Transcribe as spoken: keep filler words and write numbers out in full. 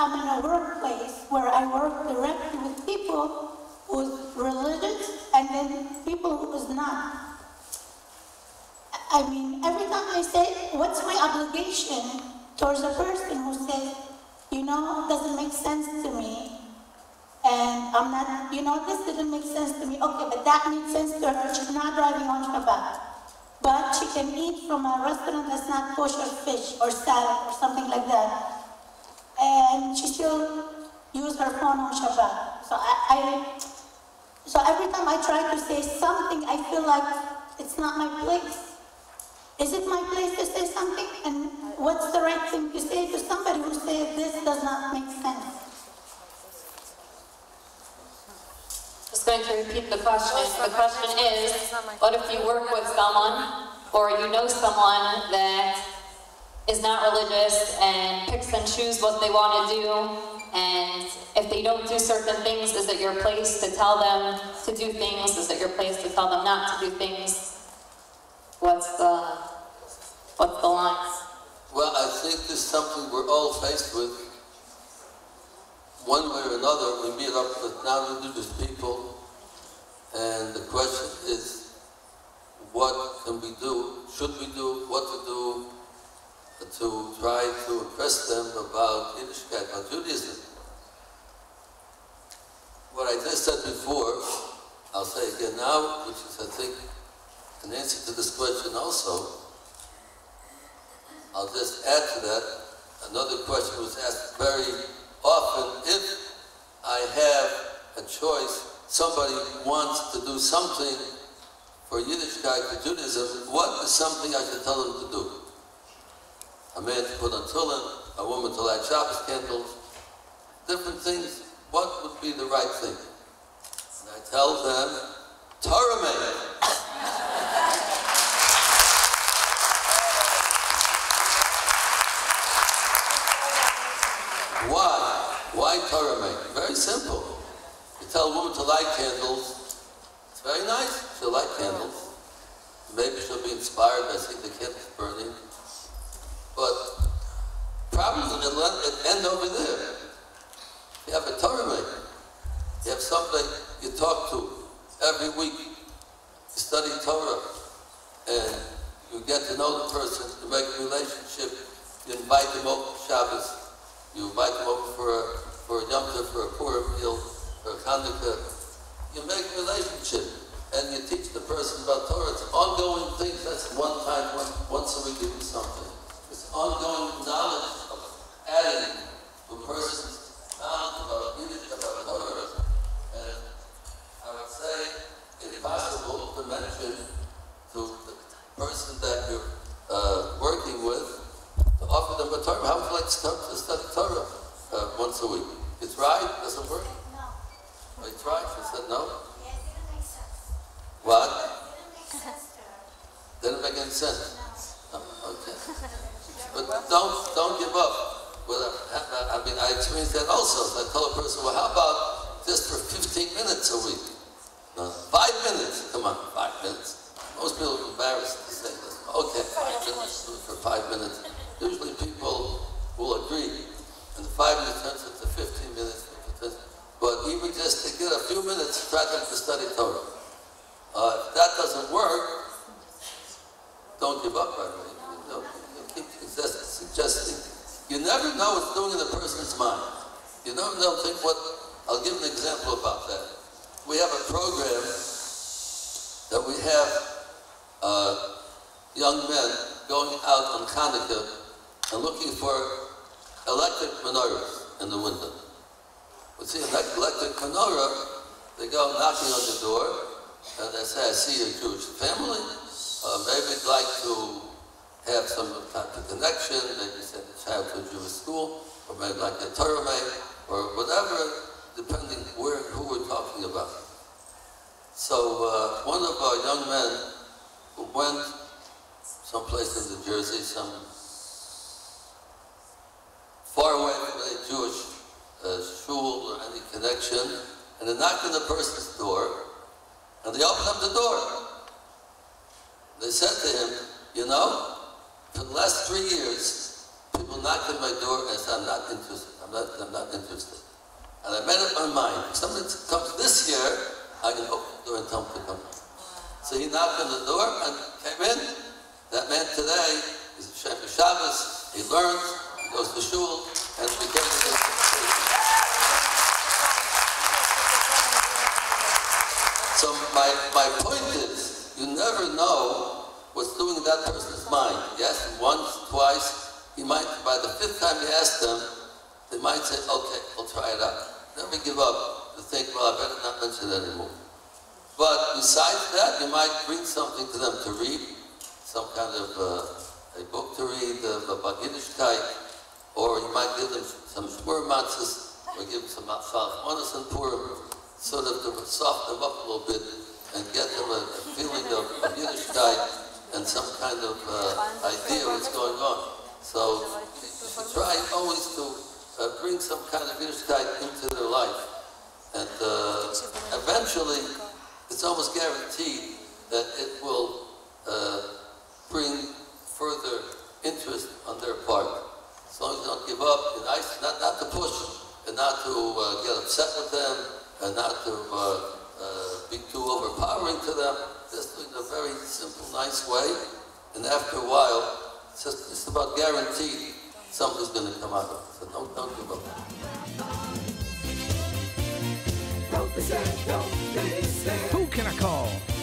I'm in a workplace where I work directly with people who's religious and then people who is not. I mean, every time I say, what's my obligation towards a person who says, you know, it doesn't make sense to me, and I'm not, you know, this didn't make sense to me. Okay, but that makes sense to her. She's not driving on Shabbat. But she can eat from a restaurant that's not kosher fish or salad or something like that. And she still uses her phone on Shabbat. So I, I, so every time I try to say something, I feel like it's not my place. Is it my place to say something? And what's the right thing to say to somebody who says this does not make sense? Just going to repeat the question. The question is, what if you work with someone or you know someone that is not religious and picks and chooses what they want to do, and if they don't do certain things, is it your place to tell them to do things? Is it your place to tell them not to do things? What's the, what's the line? Well, I think this is something we're all faced with. One way or another, we meet up with non-religious people, and the question is, what can we do, should we do, what to do, to try to impress them about Yiddishkeit, about Judaism. What I just said before, I'll say again now, which is, I think, an answer to this question also. I'll just add to that. Another question was asked very often. If I have a choice, somebody wants to do something for Yiddishkeit, for Judaism, what is something I should tell them to do? A man to put on tefillin, a woman to light Shabbos candles, different things. What would be the right thing? And I tell them, Torah made. Why? Why Torah make? Very simple. You tell a woman to light candles, it's very nice, she'll light candles. Maybe she'll be inspired by seeing the candles burning. But problems will end over there. You have a Torah maker. You have somebody you talk to every week. You study Torah. And you get to know the person, you make a relationship. You invite them over to Shabbos. You invite them over for a, for a Yom Tov, for a Purim meal, for a Chanukah. You make a relationship. And you teach the person about Torah. It's ongoing things. That's one time, one, once a week you do something. It's ongoing knowledge of adding to a person's knowledge about Yiddish, about Torah. And I would say it's possible to mention to the person that you're uh, working with, to offer them a Torah. How would you like to start to study Torah uh, once a week? You tried? Doesn't work? No. Oh, you tried? She said no? Yeah, it didn't make sense. What? It didn't make sense to her. Didn't make any sense? No. Oh, okay. But don't don't give up. Well, I, I mean, I experienced that also. So I told a person, well, how about just for fifteen minutes a week? No, five minutes. Come on, five minutes. Most people are embarrassed to say this. Okay, five minutes for five minutes. Usually people will agree, and the five minutes turns into fifteen minutes. But even just to get a few minutes, try them to study Torah. Uh, if that doesn't work, don't give up right away. You know, you keep suggesting. You never know what's going in a person's mind. You never know. Think what. I'll give an example about that. We have a program that we have uh, young men going out on Chanukah and looking for electric menorahs in the window. We see an electric menorah, they go knocking on the door, and they say, I see a Jewish family, uh, maybe you'd like to have some type of connection, maybe send a child to a Jewish school, or maybe like a Torah maid, or whatever, depending where who we're talking about. So uh, one of our young men who went someplace in New Jersey, some far away from a Jewish uh, shul or any connection, and they knocked on the person's door, and they opened up the door. They said to him, you know, for the last three years, people knocked on my door and said, I'm not interested. I'm not, I'm not interested. And I made up my mind. If somebody comes this year, I can open the door and tell him to come. So he knocked on the door and came in. That man today is Shem Shabbos. He learns, he goes to shul, and became a So my, my point is, you never know what's doing in that person's mind. You ask him once, twice, he might, by the fifth time you ask them, they might say, okay, we'll try it out. Never give up to think, well, I better not mention it anymore. But besides that, you might bring something to them to read, some kind of uh, a book to read, uh, about Yiddishkeit, or you might give them some shmur matzahs, or give them some matzah manas and purim, sort of to soften them up a little bit and get them a, a feeling of, of Yiddishkeit and some kind of uh, idea what's going on. So you should try always to uh, bring some kind of Yiddishkeit into their life. And uh, eventually, it's almost guaranteed that it will uh, bring further interest on their part. As long as you don't give up, and I, not, not to push, and not to uh, get upset with them, and not to uh, uh, be too overpowering to them. Just in a very simple, nice way. And after a while, it's just, just about guaranteed something's going to come out of it. So don't, don't give up. Who can I call?